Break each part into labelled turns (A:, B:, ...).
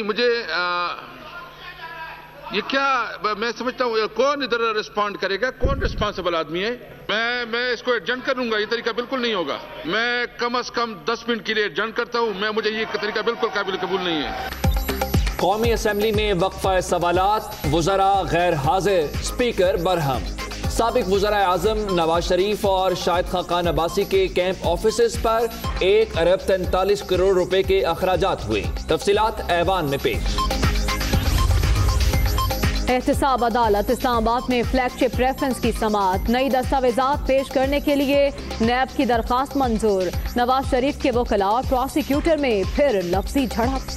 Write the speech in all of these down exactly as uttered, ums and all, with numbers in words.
A: نہیں مجھے یہ کیا میں سمجھتا ہوں کون ادھر رسپونڈ کرے گا, کون رسپانسبل آدمی ہے. میں میں اس کو ایڈجسٹ کروں گا, یہ طریقہ بالکل نہیں ہوگا. میں کم از کم دس منٹ کے لیے ایڈجسٹ کرتا ہوں. میں مجھے یہ طریقہ بالکل قابل قبول نہیں ہے.
B: قومی اسمبلی میں وقفہ سوالات, وزراء غیر حاضر, اسپیکر برہم. سابق وزراء اعظم نواز شریف اور شاہد خاقان عباسی کے کیمپ آفیسز پر ایک ارب تینتالیس کروڑ روپے کے اخراجات ہوئے. تفصیلات ایوان میں پیش.
C: احتساب عدالت اسلام آباد میں فلیگ شپ ریفرنس کی سماعت. نئی دستاویزات پیش کرنے کے لیے نیب کی درخواست منظور. نواز شریف کے وکلاء اور پروسیکیوٹر میں پھر لفظی جھڑپ.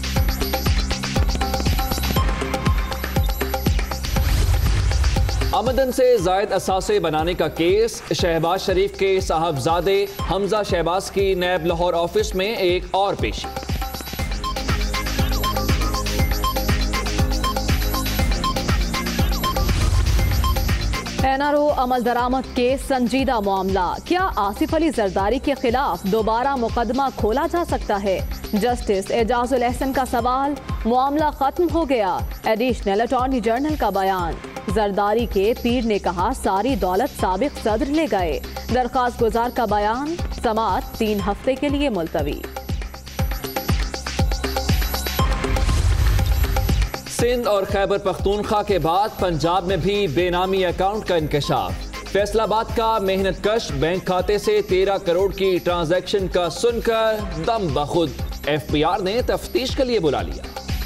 B: آمدن سے زائد اثاثے بنانے کا کیس. شہباز شریف کے صاحبزادے حمزہ شہباز کی نیب لاہور آفس میں ایک اور پیشی.
C: این آر او عمل درآمد کے سنجیدہ معاملہ. کیا آصف علی زرداری کے خلاف دوبارہ مقدمہ کھولا جا سکتا ہے؟ جسٹس اعجاز الاحسن کا سوال. معاملہ ختم ہو گیا. ایڈیشنل اٹارنی جنرل کا بیان. زرداری کے پیر نے کہا ساری دولت سابق صدر لے گئے. درخواست گزار کا بیان. سماعت تین ہفتے کے لیے ملتوی.
B: سندھ اور خیبر پختونخوا کے بعد پنجاب میں بھی بے نامی اکاؤنٹ کا انکشاف. فیصل آباد کا محنت کش بینک کھاتے سے تیرہ کروڑ کی ٹرانزیکشن کا سن کر دم بخود ایف بی آر نے تفتیش کے لیے بلا لیا.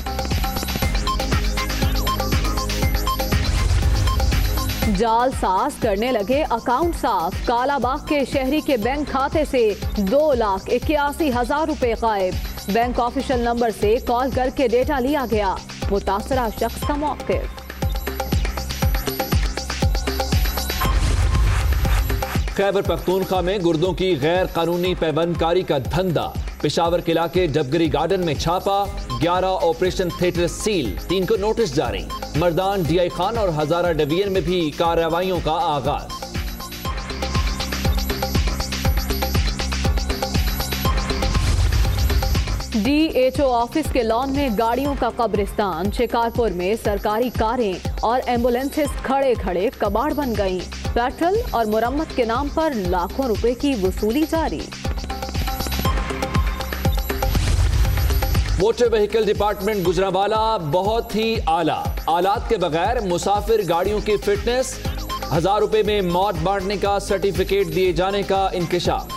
C: جال ساز کرنے لگے اکاؤنٹ صاف. کالا باغ کے شہری کے بینک کھاتے سے دو لاکھ اکیاسی ہزار روپے غائب. بینک آفیشل نمبر سے کال کر کے ڈیٹا لیا گیا. متاثرہ شخص کا موقف.
B: خیبر پختونخوا میں گردوں کی غیر قانونی پیوند کاری کا دھندا. پشاور کے علاقے ڈبگری گارڈن میں چھاپا. گیارہ آپریشن تھیٹر سیل. تین کو نوٹس جاری. مردان ڈی آئی خان اور ہزارہ ڈویژن میں بھی کارروائیوں کا آغاز.
C: ڈی ایچ او آفس کے لان میں گاڑیوں کا قبرستان. شکارپور میں سرکاری کاریں اور ایمبولینسز کھڑے کھڑے کباڑ بن گئیں. پیٹرول اور مرمت کے نام پر لاکھوں روپے کی وصولی جاری.
B: موٹر وہیکل ڈپارٹمنٹ گجرانوالہ بہت ہی اعلیٰ. آلات کے بغیر مسافر گاڑیوں کی فٹنس. ہزار روپے میں موت بانٹنے کا سرٹیفکیٹ دیے جانے کا انکشاف.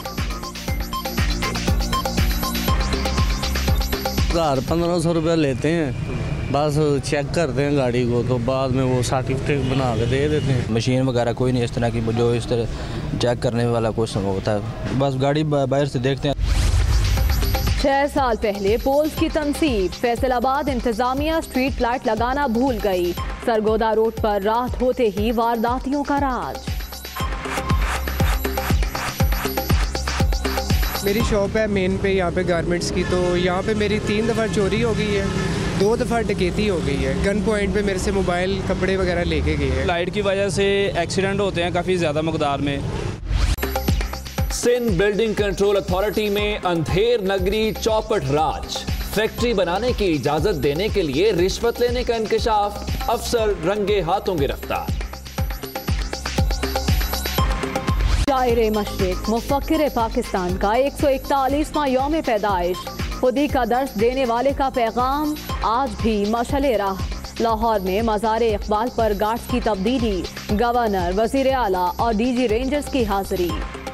D: ہزار پندرہ سو روپے لیتے ہیں, بس چیک کرتے ہیں گاڑی کو تو بعد میں وہ سرٹیفکیٹ بنا کے دے دیتے ہیں.
E: مشین وغیرہ کوئی نہیں اس طرح کی جو اس طرح چیک کرنے والا کوئی ہوتا ہے, بس گاڑی باہر سے دیکھتے ہیں.
C: چھ سال پہلے پولز کی تنصیب. فیصل آباد انتظامیہ اسٹریٹ لائٹ لگانا بھول گئی. سرگودا روڈ پر رات ہوتے ہی وارداتیوں کا راج.
F: میری شاپ ہے مین پہ یہاں پہ گارمنٹس کی, تو یہاں پہ میری تین دفعہ چوری ہو گئی ہے, دو دفعہ ڈکیتی ہو گئی ہے. گن پوائنٹ پہ میرے سے موبائل کپڑے وغیرہ لے کے گئے ہیں.
G: لائٹ کی وجہ سے ایکسیڈنٹ ہوتے ہیں کافی زیادہ مقدار میں.
B: سندھ بلڈنگ کنٹرول اتھارٹی میں اندھیر نگری چوپٹ راج. فیکٹری بنانے کی اجازت دینے کے لیے رشوت لینے کا انکشاف. افسر رنگے ہاتھوں گرفتار.
C: شاعر مشرق مفکر پاکستان کا ایک سو اکتالیسواں یوم پیدائش. خودی کا درس دینے والے کا پیغام آج بھی مشعل راہ. لاہور میں مزار اقبال پر گارڈز کی تبدیلی. گورنر, وزیر اعلیٰ اور ڈی جی رینجرز کی حاضری.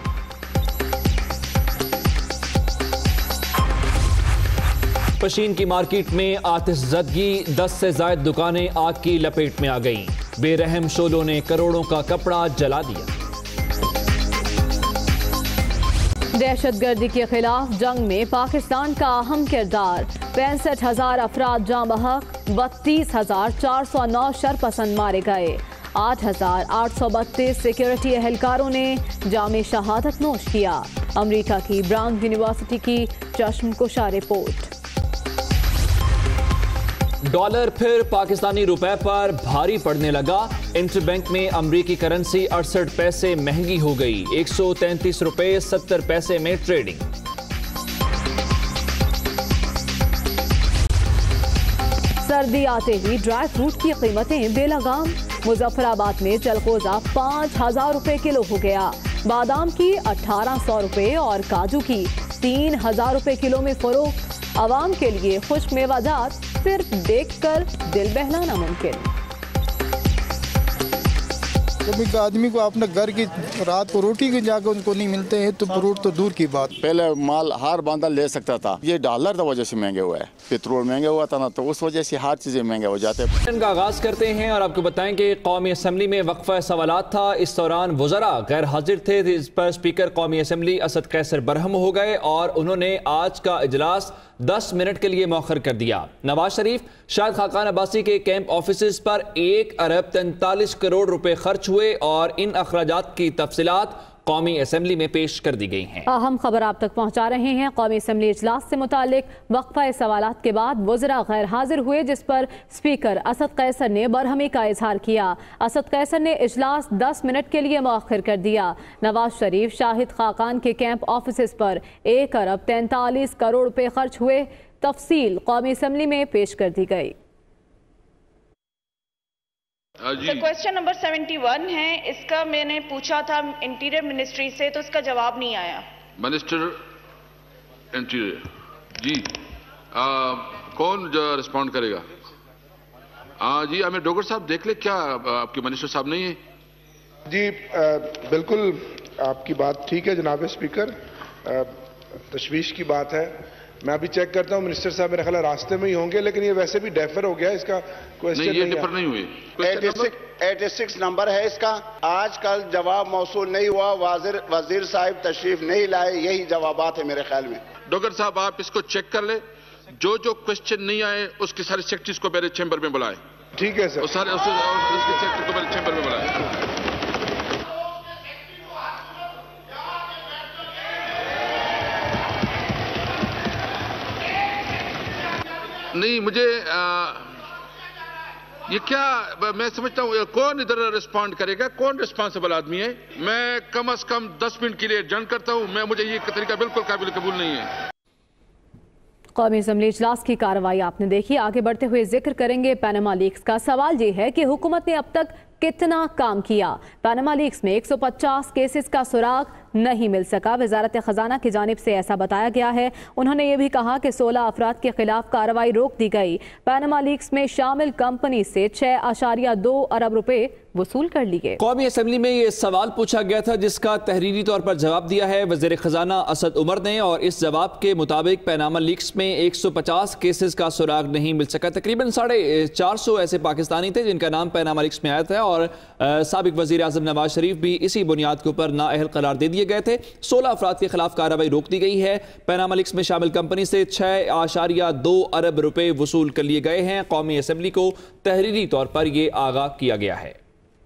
B: پشین کی مارکیٹ میں آتش زدگی. دس سے زائد دکانیں آگ کی لپیٹ میں آ گئیں. بے رحم شعلوں نے کروڑوں کا کپڑا جلا دیا.
C: دہشت گردی کے خلاف جنگ میں پاکستان کا اہم کردار. پینسٹھ ہزار افراد جاں بحق. بتیس ہزار چار سو نو شرپسند مارے گئے. آٹھ ہزار آٹھ سو بتیس سیکورٹی اہلکاروں نے جام شہادت نوش کیا. امریکہ کی براؤن یونیورسٹی کی چشم کشا رپورٹ.
B: ڈالر پھر پاکستانی روپے پر بھاری پڑنے لگا. انٹر بینک میں امریکی کرنسی اڑسٹھ پیسے مہنگی ہو گئی. ایک سو تینتیس روپے ستر پیسے میں ٹریڈنگ.
C: سردی آتے ہی ڈرائی فروٹ کی قیمتیں بے لگام. مظفرآباد میں چلغوزہ پانچ ہزار روپے کلو ہو گیا. بادام کی اٹھارہ سو روپے اور کاجو کی تین ہزار روپے کلو میں فروخت. عوام کے لیے خشک میوہ جات صرف دیکھ کر دل بہلانا ممکن.
H: جب ایک آدمی کو اپنے گھر کی رات کو روٹی کی جا کے ان کو نہیں ملتے ہیں تو فروٹ تو دور کی بات.
I: پہلے مال ہر بندہ لے سکتا تھا, یہ ڈالر کی وجہ سے مہنگے ہوا ہے. پیٹرول مہنگا ہوا تھا نا, تو اس وجہ سے ہر چیزیں مہنگے ہو جاتے ہیں.
B: ان کا آغاز کرتے ہیں اور آپ کو بتائیں کہ قومی اسمبلی میں وقفہ سوالات تھا. اس دوران وزراء غیر حاضر تھے. اس پر اسپیکر قومی اسمبلی اسد قیصر برہم ہو گئے اور انہوں نے آج کا اجلاس دس منٹ کے لیے مؤخر کر دیا. نواز شریف شاہد خاقان عباسی کے کیمپ آفیسز پر ایک ارب تینتالیس کروڑ روپے خرچ ہوئے اور ان اخراجات کی تفصیلات قومی اسمبلی میں پیش کر دی گئی ہیں.
C: اہم خبر آپ تک پہنچا رہے ہیں. قومی اسمبلی اجلاس سے متعلق وقفہ سوالات کے بعد وزراء غیر حاضر ہوئے, جس پر اسپیکر اسد قیصر نے برہمی کا اظہار کیا. اسد قیصر نے اجلاس دس منٹ کے لیے مؤخر کر دیا. نواز شریف شاہد خاقان کے کیمپ آفیسز پر ایک ارب تینتالیس کروڑ روپے خرچ ہوئے. تفصیل قومی اسمبلی میں پیش کر دی گئی.
J: کویسچن نمبر سیونٹی ون ہے, اس کا میں نے پوچھا تھا انٹیریئر منسٹری سے تو اس کا جواب نہیں آیا.
A: منسٹر انٹیریئر جی آ, کون جو رسپونڈ کرے گا؟ آ, جی ہمیں ڈوگر صاحب دیکھ لے, کیا آپ کے منسٹر صاحب نہیں ہیں؟
K: جی آ, بالکل آپ کی بات ٹھیک ہے جناب اسپیکر, آ, تشویش کی بات ہے. میں ابھی چیک کرتا ہوں, منسٹر صاحب میرے خیال ہے راستے میں ہی ہوں گے, لیکن یہ ویسے بھی ڈیفر ہو گیا. اس کا کویسچن
A: نہیں, یہ ڈیفر نہیں ہوئی.
L: ایٹی سکس نمبر ہے اس کا. آج کل جواب موصول نہیں ہوا, وزیر صاحب تشریف نہیں لائے, یہی جوابات ہیں میرے خیال میں.
A: ڈوگر صاحب آپ اس کو چیک کر لیں, جو جو کویسچن نہیں آئے اس کی سارے سیکرٹریز کو میرے چیمبر میں بلائیں.
K: ٹھیک ہے سر.
A: سارے اس کے سیکرٹری کو میرے چیمبر میں بلائیں. نہیں مجھے یہ کیا, میں سمجھتا ہوں کون ادھر رسپونڈ کرے گا, کون رسپانسبل آدمی ہے. میں کم از کم دس منٹ کے لیے جنگ کرتا ہوں. میں مجھے یہ طریقہ بالکل قابل قبول نہیں ہے.
C: قومی اسمبلی اجلاس کی کارروائی آپ نے دیکھی. آگے بڑھتے ہوئے ذکر کریں گے پینما لیکس کا. سوال یہ ہے کہ حکومت نے اب تک کتنا کام کیا. پینما لیکس میں ایک سو پچاس کیسز کا سراغ نہیں مل سکا. وزارت خزانہ کی جانب سے ایسا بتایا گیا ہے. انہوں نے یہ بھی کہا کہ سولہ افراد کے خلاف کارروائی روک دی گئی. پینما لیکس میں شامل کمپنی سے چھ اشاریہ دو ارب روپے وصول کر لیے.
B: قومی اسمبلی میں یہ سوال پوچھا گیا تھا جس کا تحریری طور پر جواب دیا ہے وزیر خزانہ اسد عمر نے, اور اس جواب کے مطابق پینما لیکس میں ایک سو پچاس کیسز کا سراغ نہیں مل سکا. تقریباً ساڑھے چار سو ایسے پاکستانی تھے جن کا نام پینما لیکس میں آیا تھا, اور سابق وزیر اعظم نواز شریف بھی اسی بنیاد کے اوپر نااہل قرار دے دیے گئے تھے. سولہ افراد کے خلاف کارروائی روک دی گئی ہے. پینما لیکس میں شامل کمپنی سے چھ اشاریہ دو ارب روپے وصول کر لیے گئے ہیں. قومی اسمبلی کو تحریری طور پر یہ آگاہ کیا گیا ہے.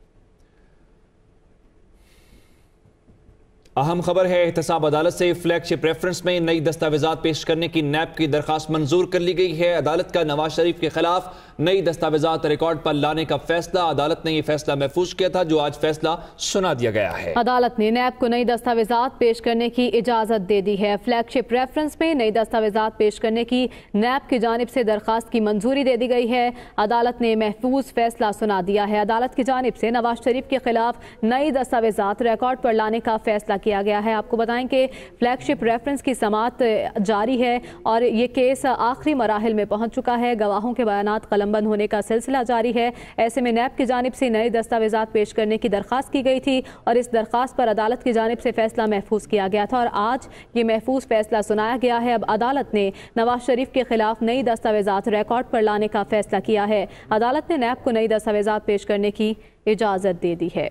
B: اہم خبر ہے احتساب عدالت سے. فلیگ شپ ریفرنس میں نئی دستاویزات پیش کرنے کی نیب کی درخواست منظور کر لی گئی ہے. عدالت کا نواز شریف کے خلاف نئی دستاویزات ریکارڈ پر لانے کا فیصلہ. عدالت نے یہ فیصلہ محفوظ کیا تھا جو آج فیصلہ سنا دیا گیا ہے.
C: عدالت نے نیب کو نئی دستاویزات پیش کرنے کی اجازت دے دی ہے. فلیگ شپ ریفرنس میں نئی دستاویزات پیش کرنے کی نیب کی جانب سے درخواست کی منظوری دے دی گئی ہے. عدالت نے محفوظ فیصلہ سنا دیا ہے. عدالت کی جانب سے نواز شریف کے خلاف نئی دستاویزات ریکارڈ پر لانے کا فیصلہ کیا گیا ہے. آپ کو بتائیں کہ فلیگ شپ ریفرنس کی سماعت جاری ہے اور یہ کیس آخری مراحل میں پہنچ چکا ہے. گواہوں کے بیانات قلم بند ہونے کا سلسلہ جاری ہے. ایسے میں نیب کی جانب سے نئے دستاویزات پیش کرنے کی درخواست کی گئی تھی اور اس درخواست پر عدالت کی جانب سے فیصلہ محفوظ کیا گیا تھا اور آج یہ محفوظ فیصلہ سنایا گیا ہے. اب عدالت نے نواز شریف کے خلاف نئی دستاویزات ریکارڈ پر لانے کا فیصلہ کیا ہے. عدالت نے نیب کو نئی دستاویزات پیش کرنے کی اجازت دے دی ہے.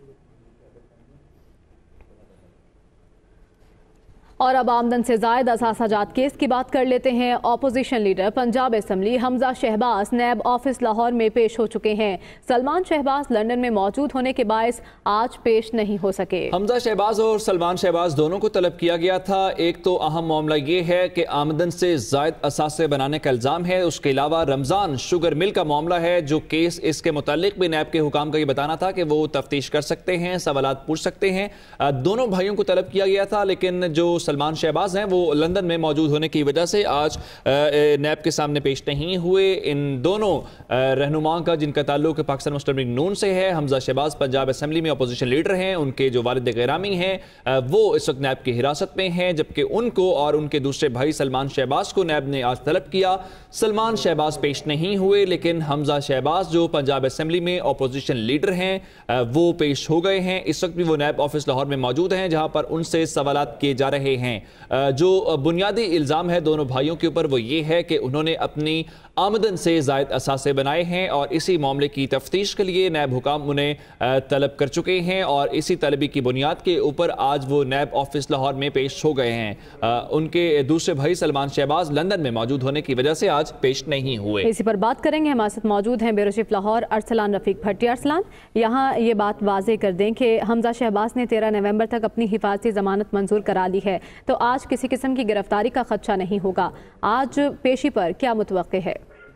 C: اور اب آمدن سے زائد اثاثہ جات کیس کی بات کر لیتے ہیں. Opposition leader Punjab assembly Hamza Shahbaz NAB office Lahore میں پیش ہو چکے ہیں. سلمان شہباز لندن میں موجود ہونے کے باعث آج پیش نہیں ہو سکے.
B: حمزہ شہباز اور سلمان شہباز دونوں کو طلب کیا گیا تھا. ایک تو اہم معاملہ یہ ہے کہ آمدن سے زائد اثاثے بنانے کا الزام ہے. اس کے علاوہ رمضان شوگر مل کا معاملہ ہے جو کیس اس کے متعلق بھی نیب کے حکام کا یہ بتانا تھا کہ وہ تفتیش کر سکتے ہیں, سوالات پوچھ سکتے ہیں. دونوں بھائیوں کو طلب کیا گیا تھا لیکن جو सलमान शहबाज हैं वो लंदन में मौजूद होने की वजह से आज नैब के सामने पेश नहीं हुए। इन दोनों रहनुमाओं का जिनका ताल्लुक पाकिस्तान मुस्लिम लीग नून से है, हमजा शहबाज पंजाब असेंबली में अपोजिशन लीडर हैं, उनके जो वालिद गिरामी हैं वो इस वक्त नैब की हिरासत में हैं, जबकि उनको और उनके दूसरे भाई सलमान शहबाज को नैब ने आज तलब किया। सलमान शहबाज पेश नहीं हुए, लेकिन हमजा शहबाज जो पंजाब असेंबली में अपोजिशन लीडर हैं वो पेश हो गए हैं। इस वक्त भी वो नैब ऑफिस लाहौर में मौजूद हैं, जहां पर उनसे सवालात किए जा रहे हैं। जो बुनियादी इल्ज़ाम है दोनों भाइयों के ऊपर वो ये है कि उन्होंने अपनी आमदन से ज़ायद असासे बनाए हैं और इसी मामले की तफ्तीश के लिए नैब हुकाम उन्हें तलब कर चुके हैं और इसी तलबी की बुनियाद के ऊपर आज वो नैब ऑफिस लाहौर में पेश हो गए हैं। उनके दूसरे भाई सलमान शहबाज लंदन में मौजूद होने की वजह से आज पेश नहीं हुए।
C: इसी पर बात करेंगे, हमारे साथ मौजूद हैं ब्यूरो चीफ लाहौर अरसलान रफीक भट्टी। अरसलान, यहाँ ये बात वाज़ेह कर दें कि हमजा शहबाज ने तेरह नवंबर तक अपनी हिफाजती ज़मानत मंजूर करा ली है, तो आज किसी किस्म की गिरफ्तारी का खदशा नहीं होगा। आज पेशी पर क्या मुतवक्के है?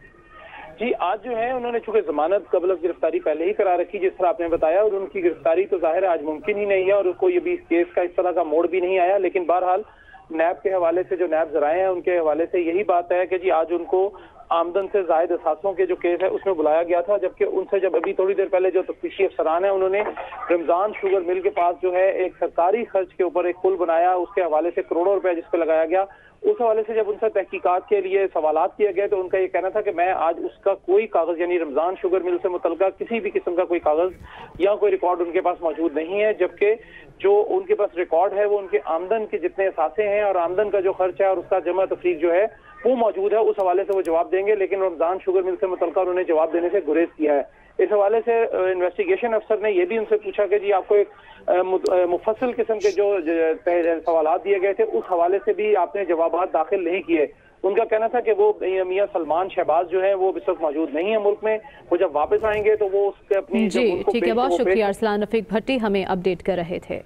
M: जी, आज जो है उन्होंने चूंकि जमानत कबल गिरफ्तारी पहले ही करा रखी, जिस तरह आपने बताया, और उनकी गिरफ्तारी तो जाहिर है आज मुमकिन ही नहीं है और उसको ये भी इस केस का इस तरह का मोड़ भी नहीं आया। लेकिन बहरहाल नैब के हवाले से, जो नैब जराए हैं उनके हवाले से यही बात है कि जी आज उनको आमदन से जायद असासों के जो केस है उसमें बुलाया गया था, जबकि उनसे जब अभी थोड़ी देर पहले जो तफ्तीशी अफसरान है उन्होंने रमजान शुगर मिल के पास जो है एक सरकारी खर्च के ऊपर एक पुल बनाया, उसके हवाले से करोड़ों रुपए जिस पे लगाया गया, उस हवाले से जब उनसे तहकीकात के लिए सवालात किए गए तो उनका ये कहना था कि मैं आज उसका कोई कागज, यानी रमजान शुगर मिल से मुतल्लिका किसी भी किस्म का कोई कागज या कोई रिकॉर्ड उनके पास मौजूद नहीं है, जबकि जो उनके पास रिकॉर्ड है वो उनके आमदन के जितने असासे हैं और आमदन का जो खर्च है और उसका जमा तफरीक जो है वो मौजूद है। उस हवाले से वो जवाब देंगे, लेकिन रमजान शुगर मिल से मुतल्लिका उन्होंने जवाब देने से गुरेज किया है। इस हवाले से इन्वेस्टिगेशन अफसर ने यह भी उनसे पूछा कि जी आपको एक मुफस्सल किस्म के जो सवालात दिए गए थे उस हवाले से भी आपने जवाब दाखिल नहीं किए। उनका कहना था कि वो मियां सलमान शहबाज जो है वो इस वक्त मौजूद नहीं है मुल्क में, वो जब वापस आएंगे तो वो उसके अपनी
C: जी ठीक है, बहुत शुक्रिया अरसलान रफीक भट्टी हमें अपडेट कर रहे थे।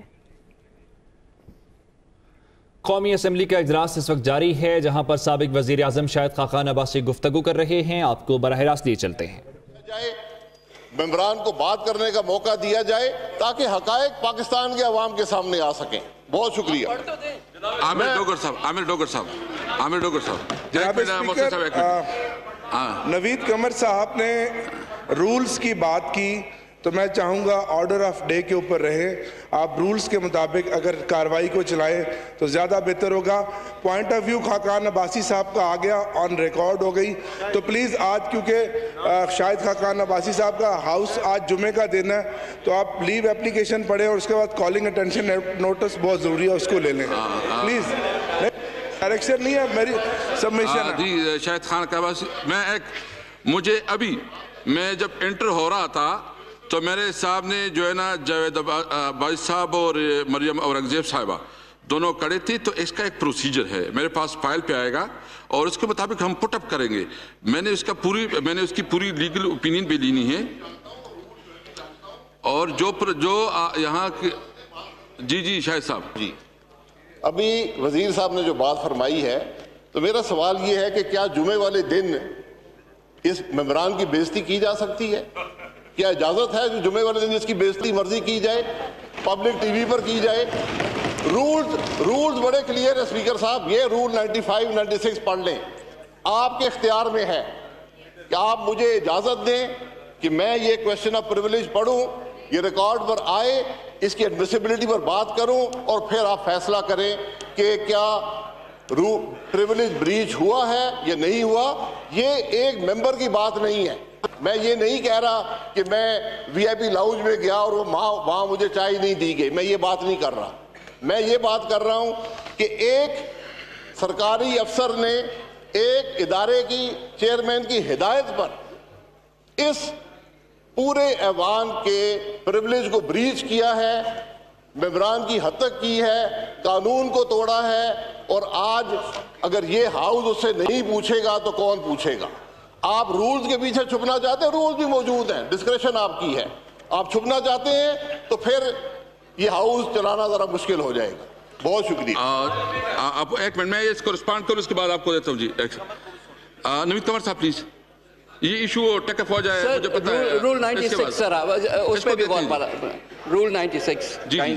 B: कौमी असम्बली का इजलास इस वक्त जारी है, जहां पर साबिक वजीर आजम शाहिद खाकान अब्बासी गुफ्तगू कर रहे हैं। आपको बराह रास्त लिए चलते हैं।
N: मेंबरान को बात करने का मौका दिया जाए ताकि हकायक पाकिस्तान के अवाम के सामने आ सकें। बहुत शुक्रिया।
A: आमिर डोगर साहब, आमिर डोगर साहब, आमिर डोगर साहब,
K: नवीद कमर साहब ने रूल्स की बात की तो मैं चाहूँगा ऑर्डर ऑफ डे के ऊपर रहे, आप रूल्स के मुताबिक अगर कार्रवाई को चलाएं तो ज़्यादा बेहतर होगा। Point of view Khaqan Abbasi साहब का आ गया, ऑन रिकॉर्ड हो गई, तो प्लीज़ आज क्योंकि शाहिद खाकान अब्बासी साहब का हाउस आज जुमे का दिन है तो आप लीव एप्लीकेशन पढ़ें और उसके बाद कॉलिंग अटेंशन नोटिस बहुत ज़रूरी है, उसको ले लें प्लीज़। डायरेक्शन नहीं है, मेरी सबमिशन है।
A: जी शाहिद खान का अब्बासी, मैं एक मुझे अभी मैं जब एंटर हो रहा था तो मेरे सामने जो है ना जावेद अब्बासी साहब और मरियम औरंगजेब साहिबा दोनों खड़े थे, तो इसका एक प्रोसीजर है, मेरे पास फाइल पे आएगा और उसके मुताबिक हम पुट अप करेंगे। मैंने उसका पूरी मैंने उसकी पूरी लीगल ओपिनियन भी लेनी है और जो जो यहाँ के जी जी शाहिद साहब जी
N: अभी वजीर साहब ने जो बात फरमाई है, तो मेरा सवाल ये है कि क्या जुमे वाले दिन इस मेंबरान की बेइज्जती की जा सकती है? क्या इजाजत है कि जुमे वाले दिन इसकी बेइज्जती मर्जी की जाए, पब्लिक टीवी पर की जाए? रूल्स रूल्स बड़े क्लियर है स्पीकर साहब, ये रूल पचानवे, छियानवे पढ़ लें, आपके इख्तियार में है कि आप मुझे इजाजत दें कि मैं ये क्वेश्चन ऑफ प्रिविलेज पढ़ूं, ये रिकॉर्ड पर आए, इसकी एडमिसिबिलिटी पर बात करूं और फिर आप फैसला करें कि क्या रू प्रिविलेज ब्रीच हुआ है या नहीं हुआ। ये एक मेंबर की बात नहीं है। मैं ये नहीं कह रहा कि मैं वीआईपी लाउंज में गया और वो वहाँ वहाँ मुझे चाय नहीं दी गई, मैं ये बात नहीं कर रहा। मैं ये बात कर रहा हूँ कि एक सरकारी अफसर ने एक इदारे की चेयरमैन की हिदायत पर इस पूरे ऐवान के प्रिविलेज को ब्रीच किया है, मेंबरान की हद तक की है, कानून को तोड़ा है, और आज अगर ये हाउस उससे नहीं पूछेगा तो कौन पूछेगा? आप रूल्स के पीछे छुपना चाहते हैं, रूल्स भी मौजूद हैं, डिस्क्रेशन आपकी है। आप छुपना चाहते हैं तो फिर ये हाउस चलाना जरा मुश्किल हो जाएगा। बहुत शुक्रिया।
A: आप एक मिनट, मैं इसको रिस्पॉन्ड करूँ, उसके बाद आपको देता हूँ जी। नवीद कमर साहब प्लीज, ये इशू टेकअप हो जाए, मुझे पता है।
O: रूल छियानवे सर, उस पे भी बहुत बड़ा रूल छियानवे kindly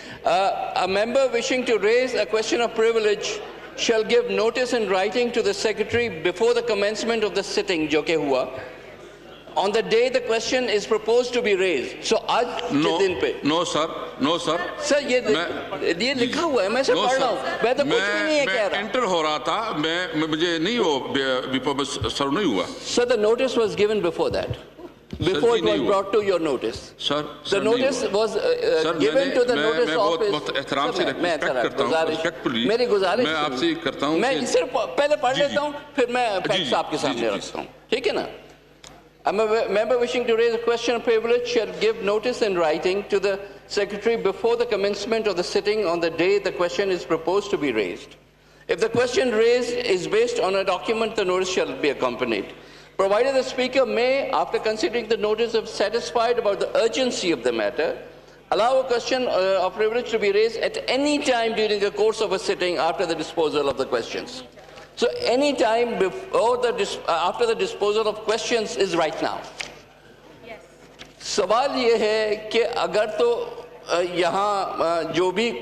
O: Uh, a member wishing to raise a question of privilege shall give notice in writing to the secretary before the commencement of the sitting, jo ke hua, on the day the question is proposed to be raised. So aaj ke din pe.
A: No sir, no sir.
O: Sir ye ye likha hua hai, main se pढ़ raha hu, main to kuch bhi nahi hai keh raha.
A: मैं enter हो रहा था, मैं मुझे नहीं वो विपक्ष सर्व नहीं हुआ.
O: Sir, the notice was given before that. Before it was brought to your notice.
A: Sir,
O: the notice was uh, uh, given to the notice office.
A: बहुत एहतराम से रिस्पेक्ट करता हूँ, रिस्पेक्टफुली
O: मेरी गुजारिश
A: मैं आपसे करता हूँ.
O: मैं सिर्फ पहले पढ़ लेता हूँ, फिर मैं फैक्ट्स आपके सामने रखता हूँ, ठीक है ना? A member wishing to raise a question of privilege shall give notice in writing to the secretary before the commencement of the sitting on the day the question is proposed to be raised. If the question raised is based on a document, the notice shall be accompanied. Provided the speaker may, after considering the notice, if satisfied about the urgency of the matter, allow a question uh, of privilege to be raised at any time during the course of a sitting after the disposal of the questions. So any time before the dis uh, after the disposal of questions is right now. Yes. सवाल ये है कि अगर तो यहाँ जो भी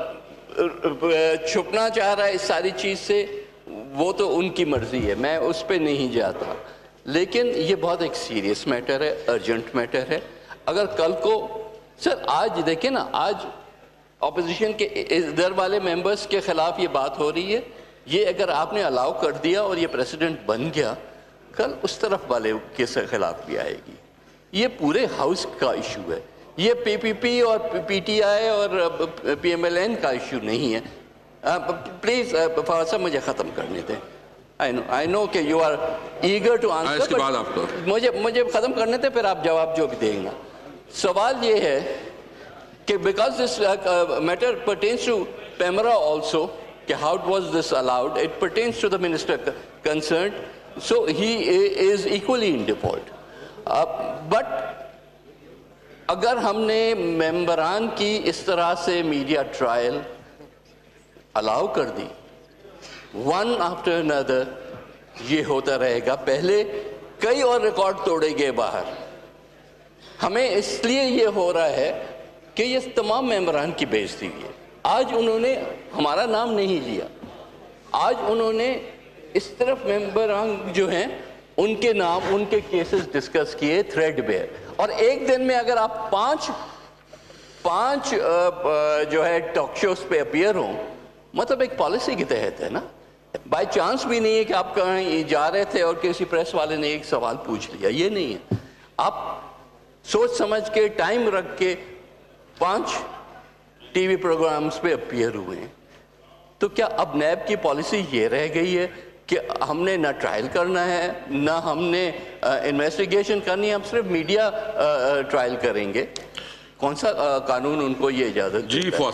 O: छुपना चाह रहा है इस सारी चीज़ से, वो तो उनकी मर्जी है, मैं उस पे नहीं जाता. लेकिन ये बहुत एक सीरियस मैटर है, अर्जेंट मैटर है. अगर कल को सर आज देखें ना, आज ऑपोजिशन के इधर वाले मेंबर्स के खिलाफ ये बात हो रही है, ये अगर आपने अलाउ कर दिया और ये प्रेसिडेंट बन गया, कल उस तरफ वाले के खिलाफ भी आएगी. ये पूरे हाउस का इशू है, ये पीपीपी और पीटीआई और पीएमएलएन का इशू नहीं है. प्लीज फवाद साहब मुझे ख़त्म करने दें. आई नो आई नो कि you are eager to answer, इसके बाद आपको मुझे मुझे ख़त्म करने दें, फिर आप जवाब जो भी देंगे. सवाल ये है कि because this matter pertains to PEMRA also, कि how was this allowed, it pertains to the minister concerned, so he is equally in default. uh, but अगर हमने मेंबरान की इस तरह से मीडिया ट्रायल अलाउ कर दी, वन आफ्टर अनदर ये होता रहेगा. पहले कई और रिकॉर्ड तोड़े गए बाहर. हमें इसलिए ये हो रहा है कि ये तमाम मेंबरान की बेइज्जती हुई है. आज उन्होंने हमारा नाम नहीं लिया, आज उन्होंने इस तरफ मेंबरान जो हैं उनके नाम, उनके केसेस डिस्कस किए थ्रेडबेयर. और एक दिन में अगर आप पांच पांच जो है टॉक शोज पे अपीयर हों, मतलब एक पॉलिसी के तहत है ना. बाय चांस भी नहीं है कि आप कहीं जा रहे थे और किसी प्रेस वाले ने एक सवाल पूछ लिया, ये नहीं है. आप सोच समझ के टाइम रख के पांच टीवी प्रोग्राम्स पे अपीयर हुए हैं. तो क्या अब नैब की पॉलिसी ये रह गई है कि हमने ना ट्रायल करना है, ना हमने इन्वेस्टिगेशन करनी है, हम सिर्फ मीडिया ट्रायल करेंगे? कौन सा आ, कानून उनको ये इजाजत? जी फवाद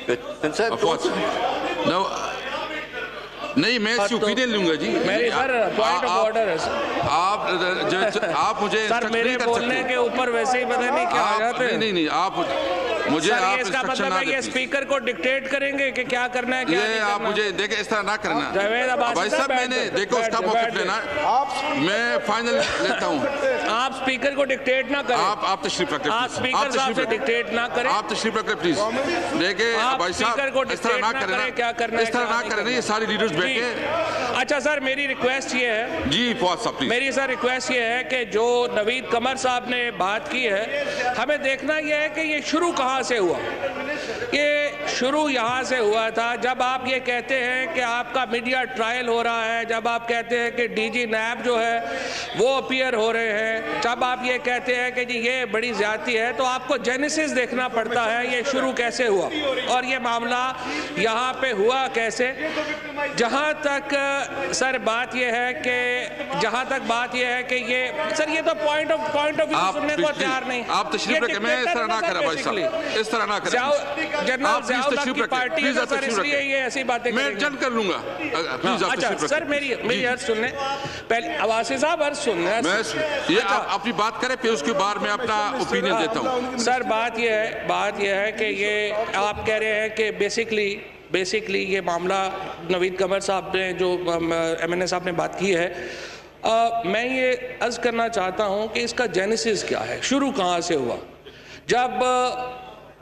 O: साहब, नहीं मैं इसकी ओपिनियन लूंगा जी.
P: मेरी सर पॉइंट ऑफ ऑर्डर है सर.
A: आप ज, आप मुझे
P: सर मेरे बोलने के ऊपर वैसे ही पता नहीं क्या आ जाते हैं.
A: नहीं नहीं आप मुझे आप
P: इसका मतलब है ये स्पीकर को डिक्टेट करेंगे कि क्या करना है, क्या
A: ये
P: नहीं
A: आप
P: करना.
A: मुझे देखे इस तरह ना करना भाई साहब. मैंने देखो उसका मौक़िफ़ लेना, मैं फाइनल लेता हूँ.
P: आप स्पीकर को डिक्टेट ना करें.
A: आप आप तशरीफ रखें,
P: आप स्पीकर साहब से डिक्टेट ना करें.
A: आप तशरीफ रखें प्लीज. देखिए भाई साहब इस तरह ना करें, क्या करना इस तरह ना करें. ये सारी लीडर्स बैठे.
P: अच्छा सर मेरी रिक्वेस्ट ये है
A: जी फवाद साहब प्लीज.
P: मेरी सर रिक्वेस्ट ये है कि जो नवीद कमर साहब ने बात की है, हमें देखना ये है कि ये शुरू कहाँ से हुआ. ये शुरू यहाँ से हुआ था जब आप ये कहते हैं कि आपका मीडिया ट्रायल हो रहा है, जब आप कहते हैं कि डीजी नैब जो है वो अपीयर हो रहे हैं, जब आप ये कहते हैं कि जी ये बड़ी ज्यादती है, तो आपको जेनेसिस देखना पड़ता है ये शुरू कैसे हुआ और ये मामला यहाँ पे हुआ कैसे. जहाँ तक सर बात ये है कि जहाँ तक बात ये है कि ये सर ये तो point of point of view सुनने को तैयार नहीं.
A: आप तशरीफ रखें, मैं इस तरह ना करें भाई साहब, इस तरह ना करें.
P: जनरल ज़ियाउल्लाह की पार्टी है सर, इसलिए ये ऐसी बातें
A: मैं जन कर लूंगा.
P: अच्छा सर मेरी मेरी अर्ज सुन लें पहले. आवासी साहब अर्ज सुन लें.
A: मैं ये आप अपनी बात करें, फिर उसके बाद मैं अपना ओपिनियन देता हूँ.
P: सर बात ये है बात ये है कि ये आप कह रहे हैं कि बेसिकली बेसिकली ये मामला नवीद कमर साहब ने जो एम एन ए साहब ने बात की है, आ, मैं ये अर्ज करना चाहता हूँ कि इसका जेनेसिस क्या है, शुरू कहाँ से हुआ. जब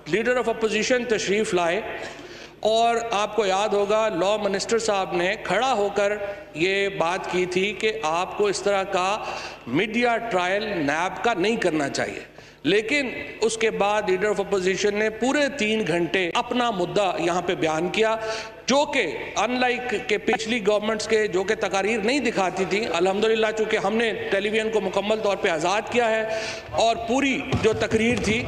P: لیڈر آف اپوزیشن تشریف لائے اور آپ کو یاد ہوگا لا منسٹر صاحب نے کھڑا ہو کر یہ بات کی تھی کہ آپ کو اس طرح کا میڈیا ٹرائل نیب کا نہیں کرنا چاہیے، لیکن اس کے بعد لیڈر آف اپوزیشن نے پورے تین گھنٹے اپنا مدعا یہاں پہ بیان کیا، جو کہ ان لائک کہ پچھلی گورنمنٹس کے جو کہ تقاریر نہیں دکھاتی تھی، الحمدللہ چونکہ ہم نے ٹیلی ویژن کو مکمل طور پہ آزاد کیا ہے اور پوری جو تقریر تھی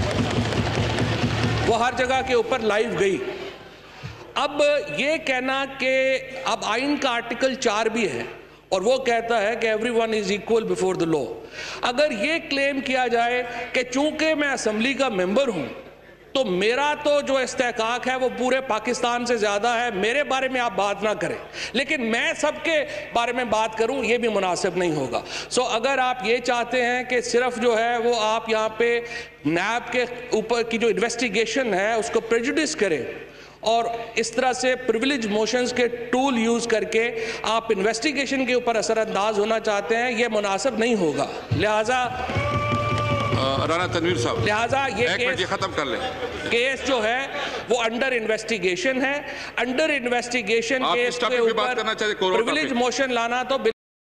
P: وہ ہر جگہ کے اوپر لائیو گئی۔ اب یہ کہنا کہ اب آئین کا آرٹیکل چار بھی ہے اور وہ کہتا ہے کہ everyone is equal before the law, اگر یہ کلیم کیا جائے کہ چونکہ میں اسمبلی کا ممبر ہوں تو میرا تو جو استحقاق ہے وہ پورے پاکستان سے زیادہ ہے، میرے بارے میں آپ بات نہ کریں لیکن میں سب کے بارے میں بات کروں، یہ بھی مناسب نہیں ہوگا۔ سو اگر آپ یہ چاہتے ہیں کہ صرف جو ہے وہ آپ یہاں پہ نیب کے اوپر کی جو انویسٹیگیشن ہے اس کو پریجوڈس کریں اور اس طرح سے پریویلیج موشنز کے ٹول یوز کر کے آپ انویسٹیگیشن کے اوپر اثر انداز ہونا چاہتے ہیں، یہ مناسب نہیں ہوگا۔ لہٰذا
A: رانا تنویر صاحب
P: لہٰذا یہ
A: کیس ختم کر لیں،
P: کیس جو ہے وہ انڈر انویسٹیگیشن ہے، انڈر انویسٹیگیشن کیس کے اوپر پریویلیج موشن لانا تو